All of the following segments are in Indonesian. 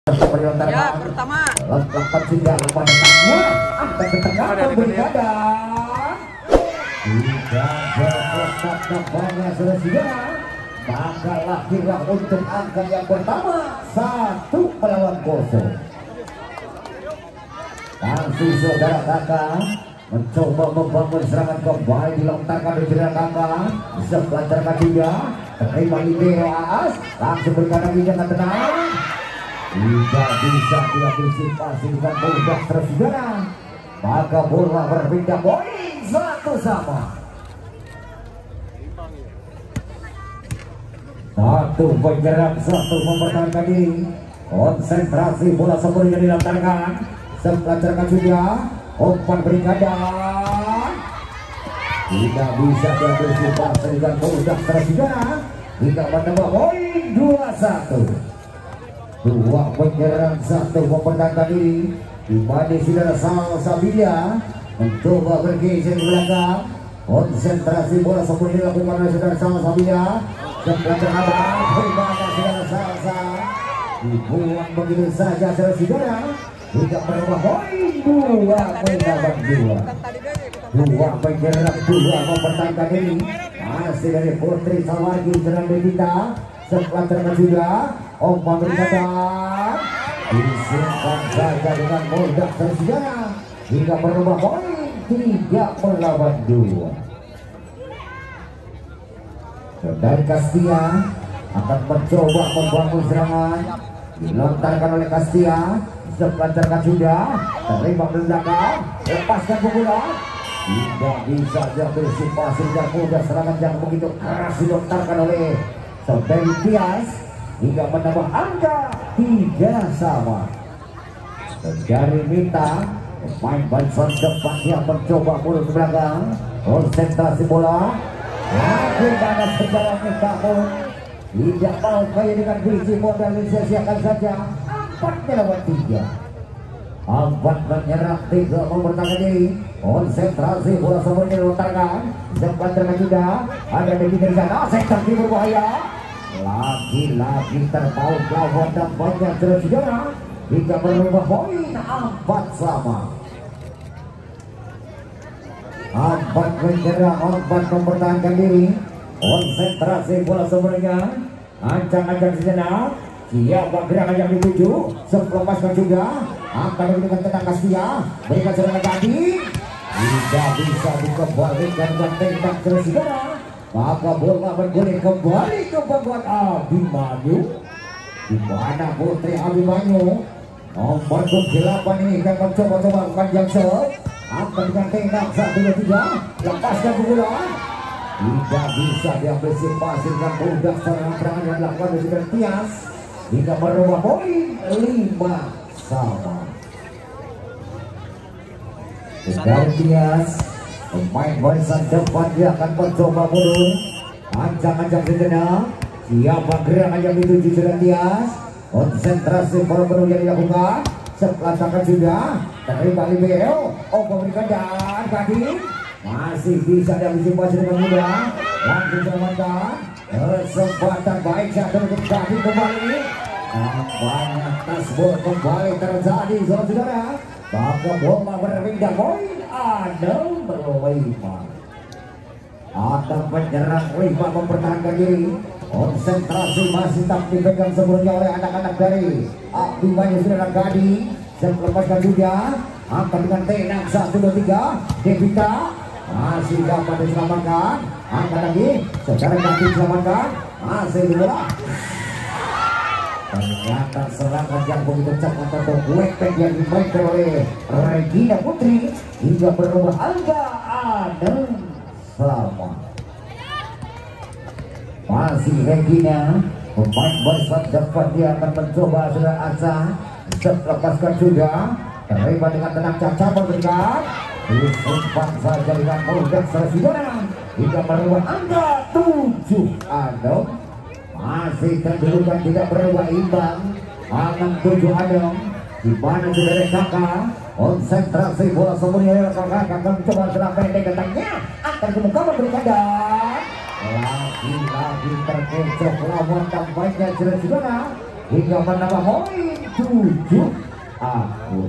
Ya, pertama. Letakkan sudah pada angkat ke tengah berbeda. Tidak berletak nampaknya sudah. Maka lahirlah untuk angka yang pertama 1 melawan 0. Masih saudara kakak mencoba membangun serangan kembali, dilontarkan dari jalan kakak. Sebelah juga terima libero Aas, langsung berkadang dengan tenang. Tidak bisa diantisipasi dengan mudah tersaudara. Maka bola berpindah poin 1-1. Satu penyerang, satu mempertahankan diri. Konsentrasi bola sebelumnya dilantarkan. Sebelah juga umpan berikadang. Tidak bisa diantisipasi dengan mudah tersaudara. Tidak menambah poin 2-1. 2 penyerang, 1 mempertahankan diri. Dimana saudara Salsabilia mencoba bergeser ke belakang. Konsentrasi bola sebelumnya dilakukan oleh saudara Salsabilia. Sebelah terhadap bagaimana saudara Salsa dibuang begitu saja saudara. Tidak menambah poin 2 menambah 2 penyerang, 2 mempertahankan diri. Masih dari Putri Sawargi serang Devita. Setelah terkena juga umpan berkadang disimpan saja dengan mudah tersaudara hingga berubah poin 3 melawan 2. Dari Kastia akan mencoba membangun serangan, dilontarkan oleh Kastia. Setelah terkena juga terima ke belakang, lepaskan bola. Tidak bisa diantisipasi dan mudah serangan yang begitu keras dilontarkan oleh Saudari Tias hingga menambah angka 3-3. Dari Mita pemain Banson depan yang mencoba mulut ke belakang. Konsentrasi bola bagaimana sejarah Mita pun tidak mau kaya dengan biji modal, disia-siakan saja. 4 melawan 3. 4 menyerang, 3 mempertahankan diri. Konsentrasi bola sebelumnya dilontarkan. Sempat terkena juga ada di sana sektor timur berbahaya. Lagi-lagi terpaut lawan dan banyak saudara hingga berubah poin 4-4. 4 menyerang, 4 mempertahankan diri. Konsentrasi bola sebelumnya ancang-ancang sejenak. Siapa gerakan yang dituju, selepaskan juga akan dengan tenang Kastia berikan serangan tadi. Tidak bisa dikembalikan dan tembak saudara. Maka bola bergulir kembali ke pembuat Abimanyu. Di mana Putri Abimanyu nomor 8 ini akan mencoba-coba panjang set. Akan dengan tembak 1-2-3 lepaskan bola. Tidak bisa diantisipasi dengan mudah serangan yang dilakukan oleh Tias hingga merubah poin 5-5. Dari Tias pemain barisan depan dia akan mencoba mundur, ancang-ancang sejenak. Siapa gerakan yang dituju sudah Tias. Konsentrasi bola penuh yang dilakukan. Setelah tangan juga terima libero, memberikan dan tadi masih bisa diantisipasi dengan mudah. Langsung selamatkan. Kesempatan baik saat untuk tadi kembali. Nampaknya tasbol kembali terjadi saudara. Maka bola berpindah poin 6-5. Ada penyerang 5 mempertahankan diri. Konsentrasi masih tak dipegang sebelumnya oleh anak-anak dari Abimanyu saudara Gadi. Lepaskan juga angkat dengan tenang 1-2-3. Devita masih dapat diselamatkan. Angkat lagi secara Gadi diselamatkan. Masih bola. Ternyata serangan yang begitu cepat untuk webpack yang dimainkan oleh Regina Putri hingga berubah angka 6-6. Masih Regina pemain barisan depan dia akan mencoba sudah Asa. Lepaskan juga terima dengan tenang cacapan berikan. Disimpan saja dengan mudah saudara hingga berubah angka 7-6. Masih kedudukan tidak berubah imbang 6-7. Di mana saudara kakak konsentrasi bola sebelumnya kakak akan mencoba serang pendek datangnya akan kemuka memberikan dan lagi-lagi terkecoh lawan dan baiknya saudara hingga menambah poin 7 aku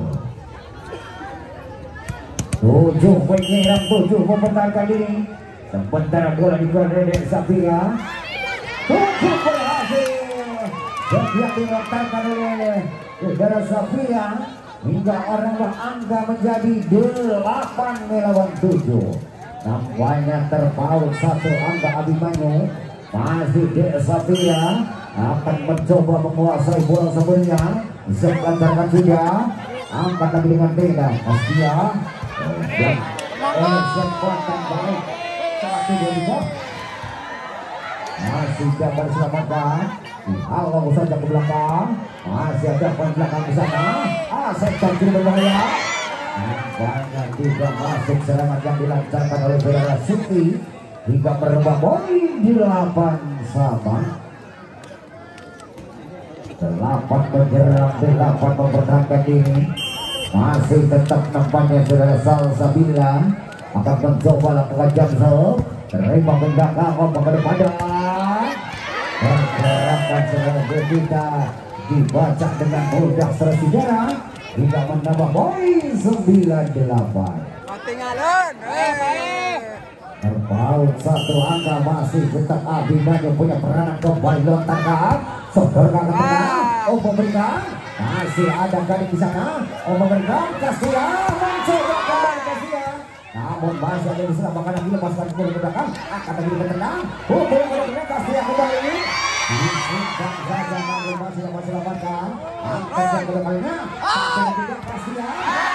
7 menyerang 7 mempertahankan diri. Sementara bola dikeluarkan dari Safia. 7 berhasil. Yang dilontarkan oleh saudara Safia hingga orang angka menjadi 8 melawan 7. Nampaknya terpaut satu angka Abimanyu. Masih Safia akan mencoba menguasai bola sebelumnya. Selantarkan sudah angkat lagi dengan tenda Kastia dan kesempatan baik 1-2 masih dapat diselamatkan. Dihalau saja ke belakang, masih ada poin belakang di sana. Asep tampil berbahaya. Banyak juga masuk serangan yang dilancarkan oleh Bella City hingga merubah poin 8 sama. 8 menyerang, 8 mempertahankan diri. Masih tetap nampaknya saudara Salsabila akan mencoba lakukan jump terima belakang ke depan. Pergerakan saudara kita dibaca dengan mudah saudara hingga menambah poin 9-8. Tinggalin. Terpaut satu angka masih tetap Abimanyu punya peranan kembali lontarkan. Sodorkan ke tengah. Memberikan masih ada kali di sana. Memberikan Kastia mencoba Kastia. Namun masih ada di selamakan lagi lepaskan bola ke belakang. Akan lagi ke tengah. Bola Kastia kembali. Disimpan saja namun masih dapat selamatkan. Angkat yang kedua kalinya. Tidak Kastia.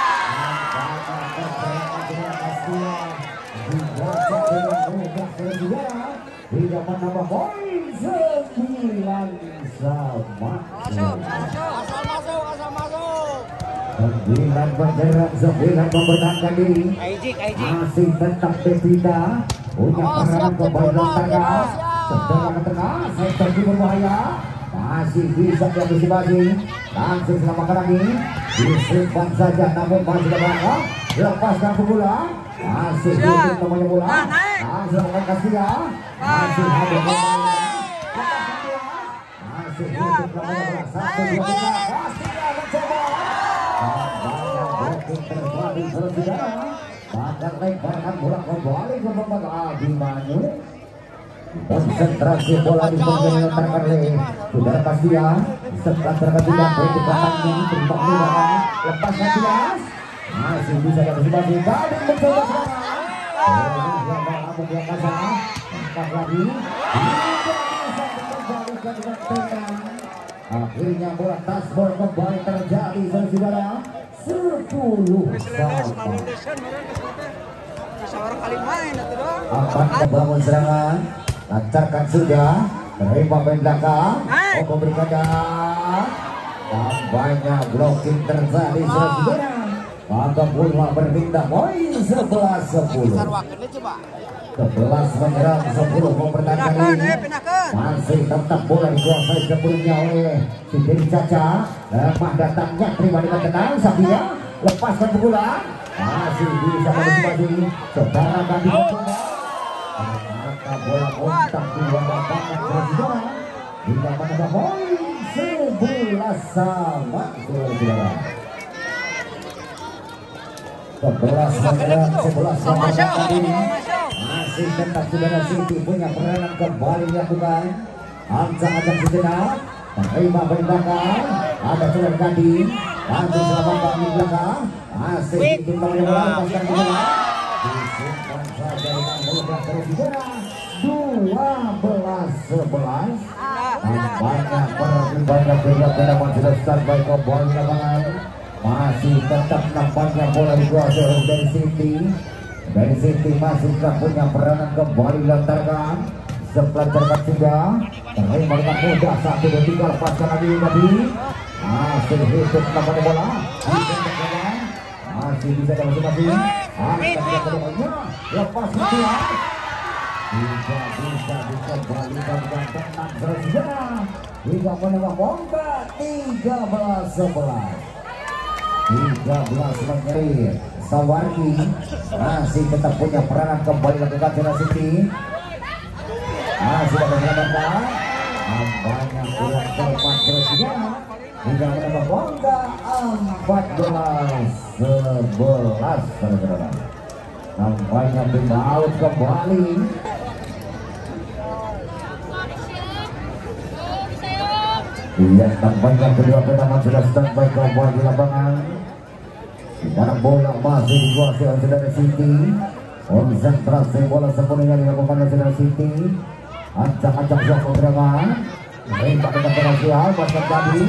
Kastia. Dibaca dengan mudah saudara hingga menambah poin 9 sama. Asal masuk. 9 menyerang 9 mempertahankan diri. Masih tetap Pevita punya peranan kembali lontarkan. Sedang ke tengah, sektor di berbahaya. Masih bisa diantisipasi. Langsung selamatkan lagi. Disimpan saja namun masih ada belakang. Lepaskan bola. Masih hidup namanya bola. Langsung akan Kastia. Masih ada bola. Masih hidup namanya bola. 1-2-3. Kastia mencoba. Banyak terbalik saudara. Bahkan lemparkan bola kembali ke tempat Abimanyu. Konsentrasi bola di bagian lontarkan oleh saudara Kastia. Setelah terkejut berikut belakangnya terima bola. Lepas Kastia. Masih bisa diantisipasi. Gading mencoba serangan. Yang kasar. Empat lagi. Tidak bisa dikembalikan dengan tenang. Akhirnya bola tasbol kembali terjadi saudara. 10 akan membangun serangan. Lancarkan sudah. Terima main belakang. Berikan tampaknya blocking terjadi saudara. Maka bola berpindah poin 11-10. 11 menyerang 10 mempertahankan ini. Masih tetap bola dikuasai sebelumnya oleh Sidin Caca. Lemah datangnya terima dengan tenang. Safia lepaskan bola. Masih bisa mengantisipasi. Saudara tadi mencoba. Maka bola kontak dua lapangan saudara. Hingga menambah poin 11 sama saudara. 11 menyerang 11 mempertahankan ini. Masih tetap saudara Siti punya peranan kembali dilakukan. Ancang-ancang sejenak. Terima belakang. Ada saudara Gading. Langsung selamatkan di belakang. Masih ditimbang yang melepaskan bola. Disimpan saja dengan mudah terus saudara. 12-11. Tampaknya pertimbangan beda-beda masih standby kembali lapangan. Masih tetap nampaknya bola dikuasai oleh dari Siti. Dari Siti masih tak punya peranan kembali dilantarkan. Sepelancarkan sudah. Terima dengan mudah 1-2-3 lepaskan lagi tadi. Masih hidup nampaknya bola. Masih bisa masing-masing. Angkat ke depannya. Lepas dia. Tidak bisa dikembalikan dan tenang saudara. Hingga menengah bomba 13-11. 13 menit. Sawarki masih tetap punya peranan kembali lakukan Cina City. Masih ada menyelamatkan. Nampaknya kurang tepat terusnya hingga menambah Honda 14-11 saudara. Nampaknya tim out kembali. Iya, tampaknya kedua pemain sudah standby kembali di lapangan. Di mana bola masih dikuasai oleh Saudara City. Konsentrasi bola sepenuhnya dilakukan oleh Saudara City. Ancang-ancang siap pergerakan. Mereka dengan berhasil basket tadi.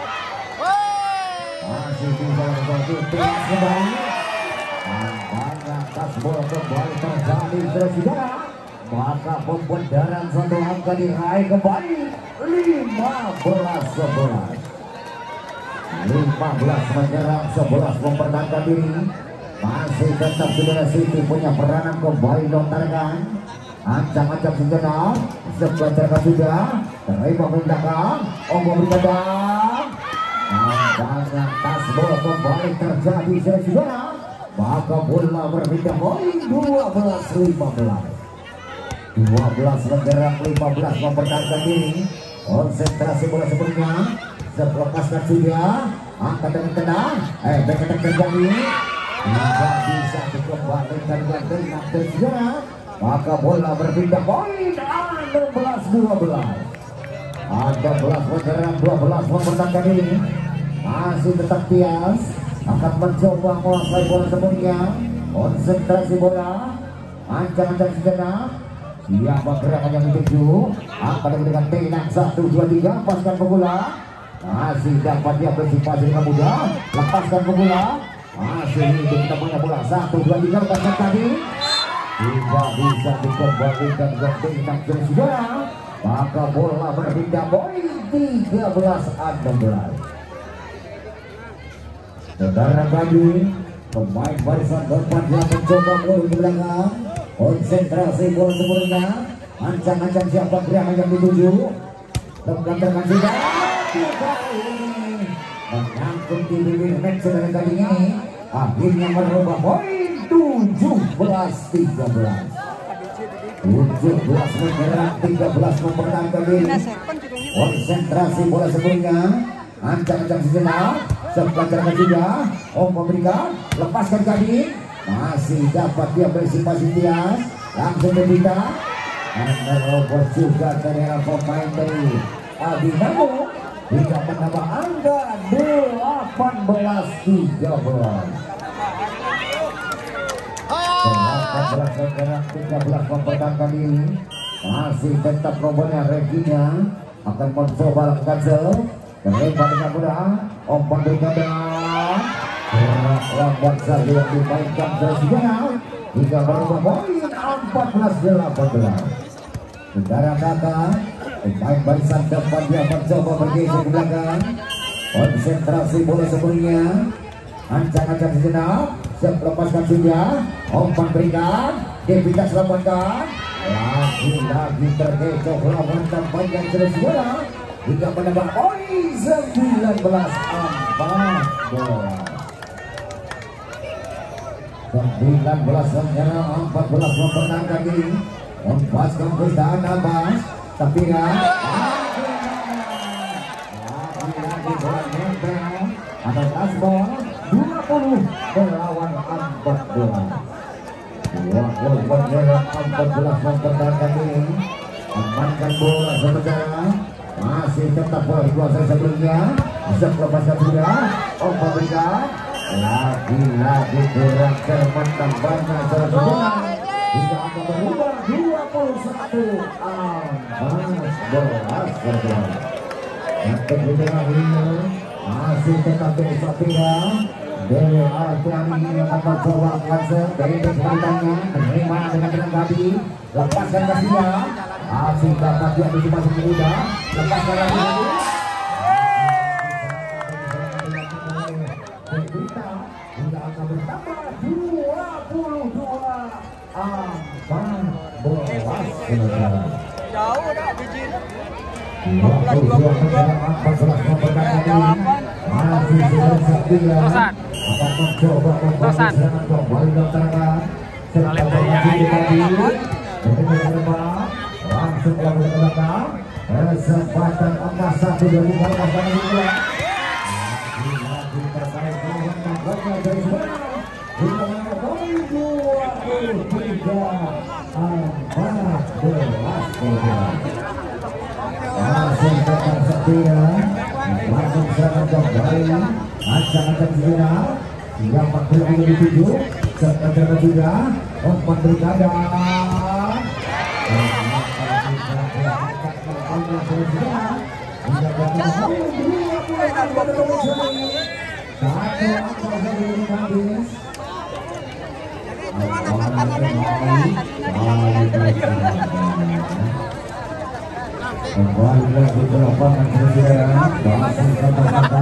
Masih bisa menjadi tim kembali. Nampaknya tas bola kembali terjadi saudara. Maka pembedaran satu angka diraih kembali 15-11. 15 menyerang, 11 mempertahankan diri. Masih tetap Saudara City punya peranan kembali lontarkan. Ancang-ancang sejenak, sebentar sudah terima belakang. Beri kadang. Nampaknya tas bola kembali terjadi saudara. Maka bola berpindah poin 12-15. 12 menyerang, 15 mempertahankan diri. Konsentrasi bola sebelumnya. Lepaskan sudah. Angkat dengan tenang. Beketek terjadi. Tidak bisa dikembalikan dengan saudara. Maka bola berpindah poin 16-12. 16 menyerang, 12 mempertahankan diri. Masih tetap Tias. Akan mencoba menguasai bola sebelumnya. Konsentrasi bola. Ancang-ancang sejenak. Siapa gerakan yang dituju? Angkat dengan tenang 1, 2, 3. Lepaskan bola. Masih dapat dia bersifat dengan mudah. Lepaskan bola. Masih hidup kita punya bola 1, 2, 3. Lepaskan tadi. Tidak bisa dikembalikan ke tenang saudara. Maka bola berpindah poin 13-16. Saudara tadi pemain barisan depan yang mencoba bola di belakang. Konsentrasi bola sebelumnya. Ancang-ancang siapa gerakan yang dituju. Tergantarkan sudah. Menyangkut di bibir net saudara kali ini. Akhirnya merubah poin 17-13. 17 menyerang, 13 mempertahankan diri. Konsentrasi bola sebelumnya. Ancang-ancang sejenak. Sebentar juga. Memberikan. Lepaskan tadi. Masih dapat dia bersifat Tias. Langsung berpindah. Menerobos juga dari pemain dari Adinamo. Hingga menambah angka 18-13. 13 mempertahankan diri. Masih tetap nomornya Regina. Akan mencoba lakukan serve. Terima dengan mudah. Umpan berkadang. Lambat saja yang dimainkan sejenak. Hingga berubah poin 14-18. Saudara kakak, pemain barisan depan dia mencoba bergeser ke belakang. Konsentrasi bola sebelumnya. Ancang-ancang sejenak. Lepaskan sudah. Umpan berikan. Devita selamatkan. Lagi-lagi terkecoh lawan tampaknya saudara. Hingga menambah poin 19-14. 19 menyerang, 14 mempertahankan diri. Lepaskan perusahaan Abbas. Tapi lagi-lagi bola nempel. Ada tasbol 20 melawan 14. 20 menyerang, 14 mempertahankan diri. Amankan bola sementara. Masih tetap bola dikuasai sebelumnya. Bisa lepaskan sudah. Memberikan. Lagi-lagi kurang cermat tambahnya saudara. Hingga akan berubah 21-14 saudara. Nanti kita ini masih tetap bersapira. Dewi Artiani akan mencoba langsung dari kesempatannya. Terima dengan tenang tadi. Lepaskan kasihnya. Masih dapat dia masih muda. Lepaskan lagi. Hingga akan bertambah 22-14. Jauh dah biji. 14 mempertahankan masih Satria akan mencoba membangun serangan kembali lontarkan serta tadi langsung melakukan belakang kesempatan emas satu dari pasangan bola. Lagi terkait dengan tampaknya dari sebelah. Hingga poin 23-14. Langsung tetap setia, langsung serangan kembali, ancang-ancang segera, 47 sementara juga umpan berkada. Kembali lagi ke lapangan bergerak, masih kata-kata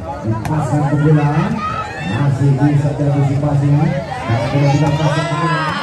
masih bisa terantisipasi.